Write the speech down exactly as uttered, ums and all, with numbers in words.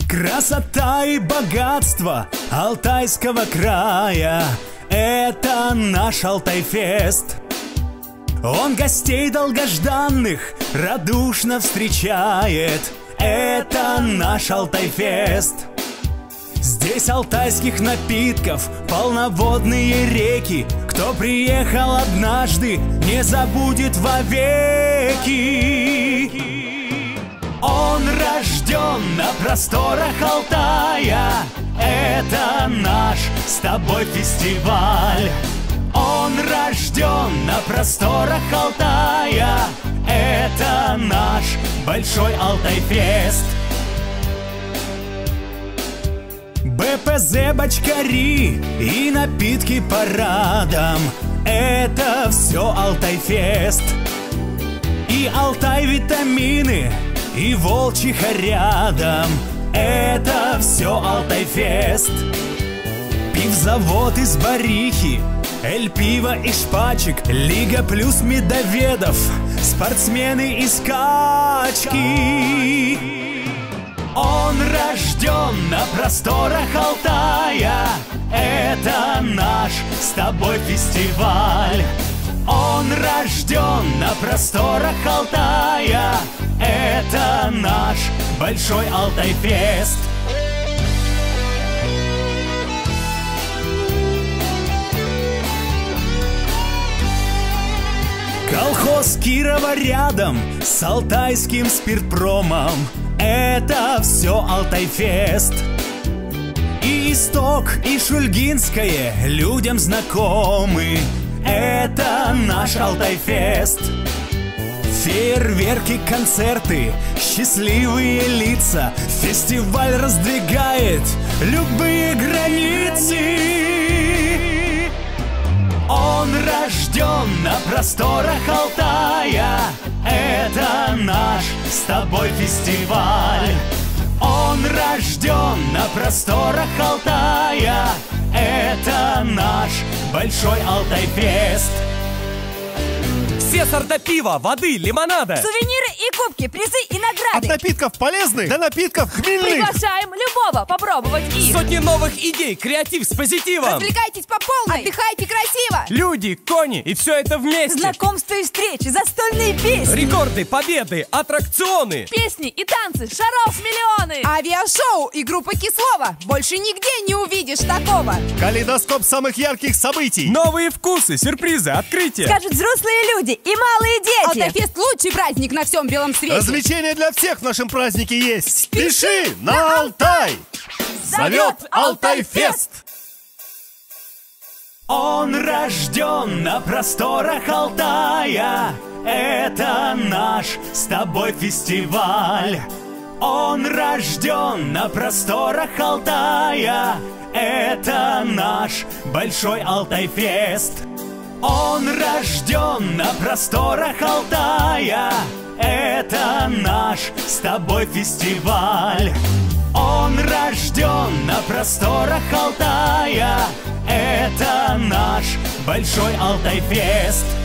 Красота и богатство Алтайского края — это наш Алтайфест. Он гостей долгожданных радушно встречает — это наш Алтайфест. Здесь алтайских напитков полноводные реки. Кто приехал однажды, не забудет вовеки. Он рожден на просторах Алтая, это наш с тобой фестиваль. Он рожден на просторах Алтая, это наш большой Алтайфест. БПЗ, бочкари и напитки парадом — это все Алтайфест. И Алтай витамины, и волчиха рядом — это все Алтайфест. Пивзавод из Барихи, Эль Пиво и Шпачек, Лига плюс медоведов, спортсмены и скачки. Он рожден на просторах Алтая, это наш с тобой фестиваль. Он рожден на просторах Алтая, это наш большой Алтайфест. Колхоз Кирова рядом с алтайским спиртпромом — это все Алтайфест. И Исток, и Шульгинское людям знакомы — это наш Алтайфест. Фейерверки, концерты, счастливые лица, фестиваль раздвигает любые границы. Он рожден на просторах Алтая, это наш с тобой фестиваль. Он рожден на просторах Алтая, это наш большой Алтайфест. Все сорта пива, воды, лимонада, сувениры и кубки, призы и награды. От напитков полезных до напитков хмельных. Приглашаем любого попробовать их. Сотни новых идей, креатив с позитивом. Развлекайтесь по полной, отдыхайте красиво. Люди, кони и все это вместе. Знакомства и встречи, застольные песни, рекорды, победы, аттракционы, песни и танцы, шаров миллионы. Авиашоу и группа Кислова. Больше нигде не увидишь такого. Калейдоскоп самых ярких событий. Новые вкусы, сюрпризы, открытия. Скажут взрослые люди и малые дети. Алтайфест — лучший праздник на всем белом свете. Развлечения для всех в нашем празднике есть. Спеши на Алтай! Зовет Алтайфест! Он рожден на просторах Алтая, это наш с тобой фестиваль. Он рожден на просторах Алтая, это наш большой Алтайфест. Он рожден на просторах Алтая, это наш с тобой фестиваль. Он рожден на просторах Алтая, это наш большой Алтайфест.